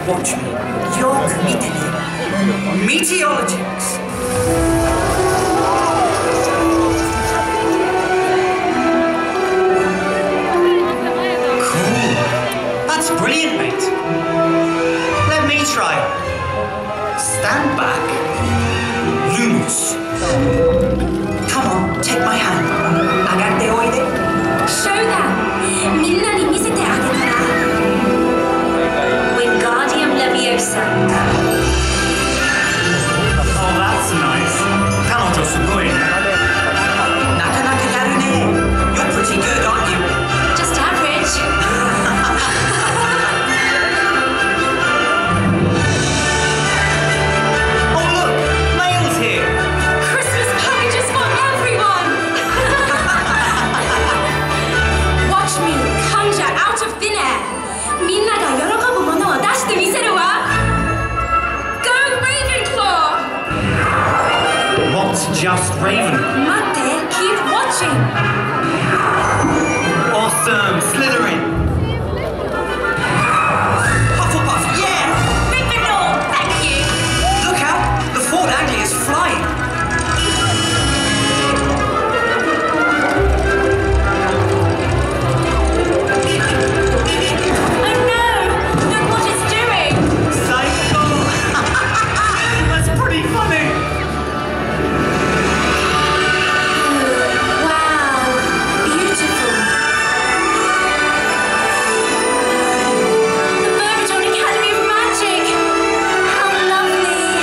Watch me. よく見てね。Meteorologics. Cool. That's brilliant, mate. Let me try it. Stand back. Lumos. Come on, take my hand. 上がっておいで。 ショーだ。みんなに見せてあげたら。Wingardium Leviosa. Oh, that's nice. 彼女すごいね。なかなかやるね。You're pretty good, aren't you? Just average. Oh, look, Mail's here. Christmas packages for everyone. Watch me conjure out of thin air. みんなが喜ぶものを出してみせるわ。Go Ravenclaw. What's just Raven? 待って、keep watching. Awesome, Slytherin. Hufflepuff, yeah. Gryffindor, thank you. Look out, the Ford Anglia is flying. Oh no, look what it's doing. Psycho. That's pretty funny. Wow, beautiful. The Burbage Academy of Magic. How lovely.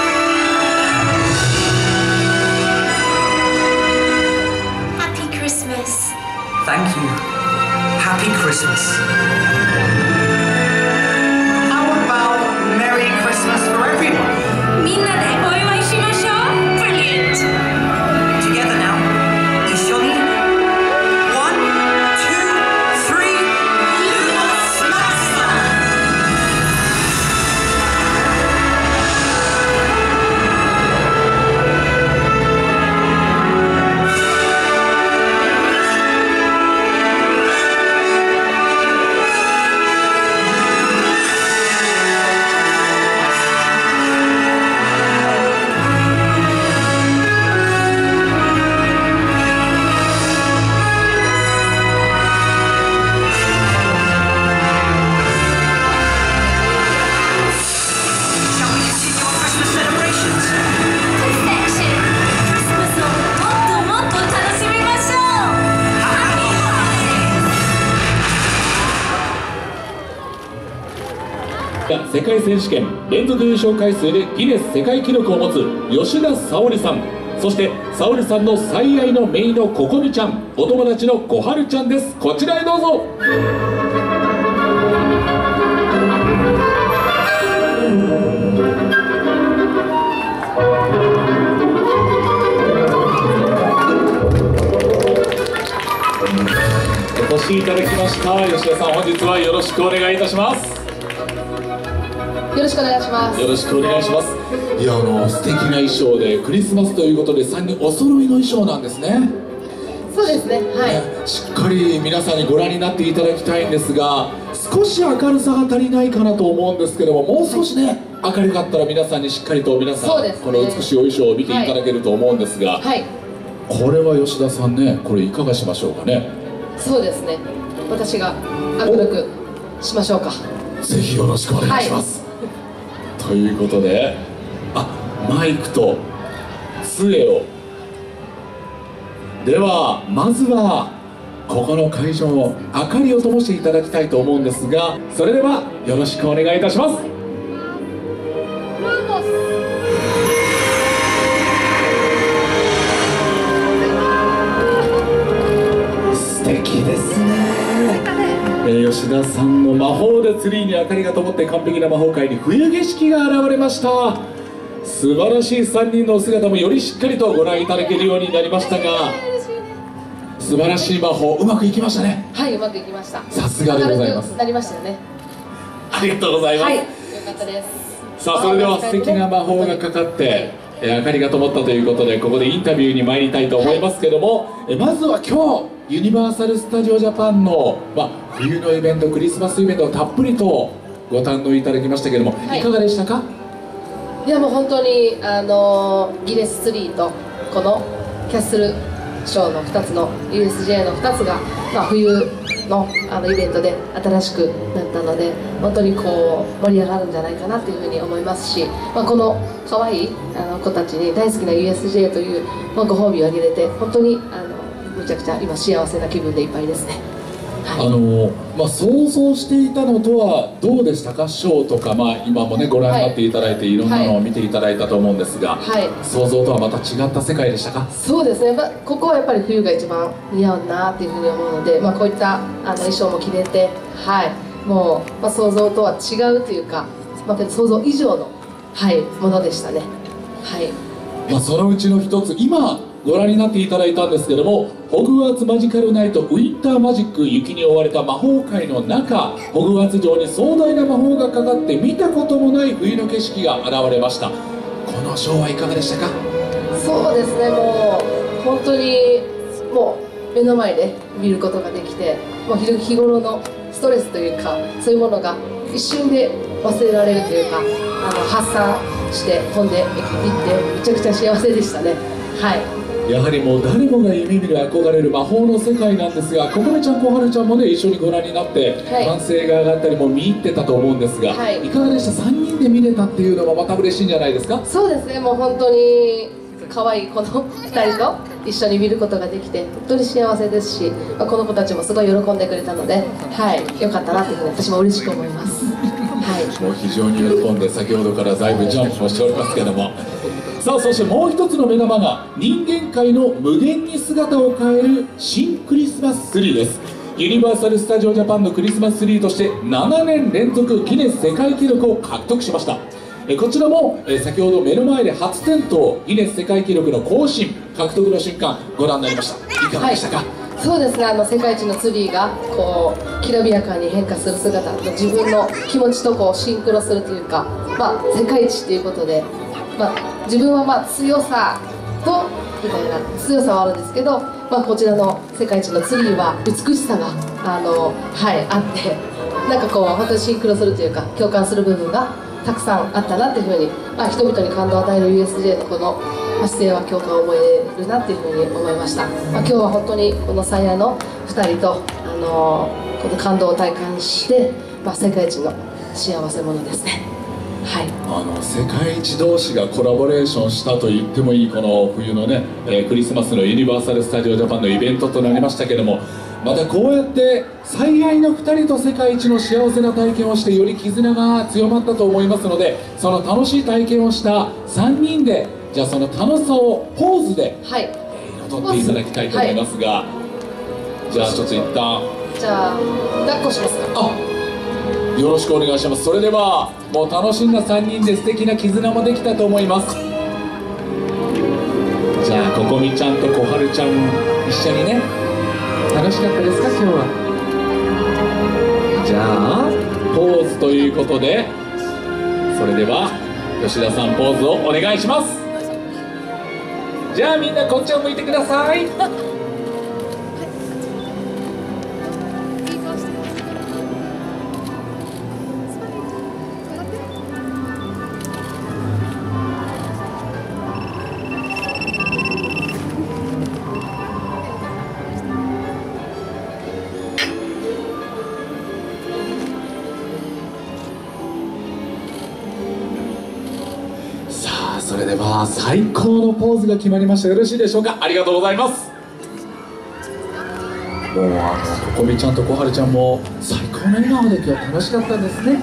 Happy Christmas. Thank you. Happy Christmas. How about Merry Christmas for everyone? みんなでお祝いしましょう。Brilliant. Together now. 一緒に One, two, three. Lumos Maxima. Shall we continue our Christmas celebrations? Perfection. クリスマスをもっともっと楽しみましょう。Happy Holidays. 世界選手権連続優勝回数でギネス世界記録を持つ吉田沙保里さん、そして沙保里さんの最愛の姪のここみちゃん、お友達の小春ちゃんです。こちらへどうぞ。お越しいただきました。吉田さん、本日はよろしくお願いいたします。 よろしくお願いします。 よろしくお願いします。いや、素敵な衣装でクリスマスということで3人お揃いの衣装なんですね。 そうですね。はい。 ね、しっかり皆さんにご覧になっていただきたいんですが、少し明るさが足りないかなと思うんですけども、もう少しね明るかったら皆さんにしっかりと皆さん、 そうですね、 この美しいお衣装を見ていただけると思うんですが、 はい。 これは吉田さんね、これいかがしましょうかね。 そうですね。私が明るくしましょうか。 ぜひよろしくお願いします。ということで、マイクと杖を。ではまずはここの会場明かりを灯していただきたいと思うんですが、それではよろしくお願いいたします。素敵ですね。吉田さんの魔法でツリーに明かりが灯って完璧な魔法界に冬景色が現れました。素晴らしい3人のお姿もよりしっかりとご覧いただけるようになりましたが、素晴らしい魔法うまくいきましたね。 はい、うまくいきました。 さすがでございます。 なりましたよね。 ありがとうございます。 はい、よかったです。 さあ、それでは素敵な魔法がかかって、明かりが灯ったということで、ここでインタビューに参りたいと思いますけども、まずは今日ユニバーサル・スタジオ・ジャパンの、冬のイベント、クリスマスイベントをたっぷりとご堪能いただきましたけども、 はいいかがでしたか？ いやもう本当にギネスツリーとこのキャッスルショーの2つの USJ の2つが、冬のイベントで新しくなったので、本当にこう盛り上がるんじゃないかなというふうに思いますし、この可愛い子たちに大好きな USJ という、ご褒美をあげれて本当にむちゃくちゃ今幸せな気分でいっぱいですね。 想像していたのとはどうでしたか？ショーとか、今もねご覧になっていただいて、いろんなのを見ていただいたと思うんですが、 はい、 想像とはまた違った世界でしたか？ そうですね、ここはやっぱり冬が一番似合うなっていうふうに思うので、こういった衣装も着れて、もう、想像とは違うというか、想像以上の、ものでしたね。 そのうちの一つ、今ご覧になっていただいたんですけども、ホグワーツマジカルナイトウィンターマジック、雪に覆われた魔法界の中、ホグワーツ城に壮大な魔法がかかって見たこともない冬の景色が現れました。このショーはいかがでしたか？ そうですね、もう本当にもう目の前で見ることができて、もう日頃のストレスというか、そういうものが一瞬で忘れられるというか、発散して飛んでいってめちゃくちゃ幸せでしたね。 やはりもう誰もが夢見る憧れる魔法の世界なんですが、ここねちゃん、こはるちゃんもね一緒にご覧になって歓声が上がったりも見入ってたと思うんですが、いかがでした？3人で見れたっていうのもまた嬉しいんじゃないですか？そうですね、もう本当に可愛いこの2人と一緒に見ることができて本当に幸せですし、この子たちもすごい喜んでくれたので、よかったなというふうに私も嬉しく思います。 もう非常に喜んで先ほどからだいぶジャンプをしておりますけども、さあそしてもう一つの目玉が人間界の無限に姿を変える新クリスマスツリーです。ユニバーサル・スタジオ・ジャパンのクリスマスツリーとして7年連続ギネス世界記録を獲得しました。こちらも先ほど目の前で初点灯、ギネス世界記録の更新獲得の瞬間ご覧になりました。いかがでしたか？ そうですね、世界一のツリーがこうきらびやかに変化する姿と自分の気持ちとこうシンクロするというか、世界一ということで、自分は強さとみたいな強さはあるんですけど、こちらの世界一のツリーは美しさがあって、なんかこう本当にシンクロするというか共感する部分がたくさんあったなっていうふうに、人々に感動を与える USJ のこの姿勢は共感を覚えるなっていうふうに思いました。今日は本当にこの最愛の2人と、この感動を体感して、世界一の幸せ者ですね。 世界一同士がコラボレーションしたと言ってもいいこの冬のね、クリスマスのユニバーサル・スタジオ・ジャパンのイベントとなりましたけども、またこうやって最愛の2人と世界一の幸せな体験をしてより絆が強まったと思いますので、その楽しい体験をした3人でじゃあその楽しさをポーズで彩っていただきたいと思いますが、じゃあちょっと一旦じゃあ抱っこしますか？ よろしくお願いします。それではもう楽しんだ3人で素敵な絆もできたと思います。じゃあここみちゃんとこはるちゃん一緒にね、楽しかったですか今日は？じゃあポーズということで、それでは吉田さんポーズをお願いします。じゃあみんなこっちを向いてください。それでは最高のポーズが決まりました。よろしいでしょうか？ありがとうございます。もうここみちゃんとこはるちゃんも最高の笑顔で今日楽しかったんですね。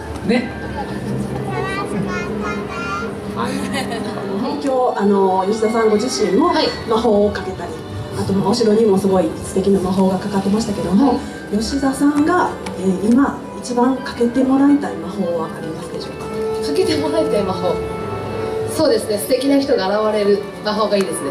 今日吉田さんご自身も魔法をかけたり、あとお城にもすごい素敵な魔法がかかってましたけども、吉田さんが、今一番かけてもらいたい魔法はありますでしょうか？ かけてもらいたい魔法、そうですね、素敵な人が現れる魔法がいいですね。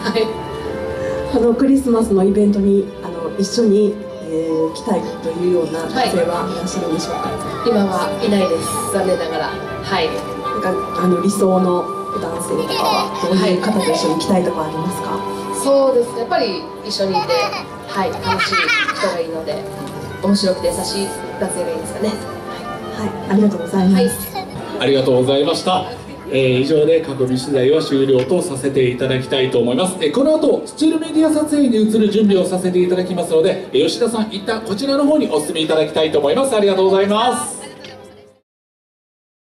クリスマスのイベントに一緒に、来たいというような女性はいらっしゃるんでしょうか？ 今はいないです、残念ながら。 なんか理想の男性とかはどういう方と一緒に来たいとかありますか？ そうですね、やっぱり一緒にいて、楽しい人がいいので、面白くて優しい男性がいいですかね。 ありがとうございます。 ありがとうございました。以上で囲み取材は終了とさせていただきたいと思います。この後スチールメディア撮影に移る準備をさせていただきますので、吉田さん一旦こちらの方にお進みいただきたいと思います。ありがとうございます。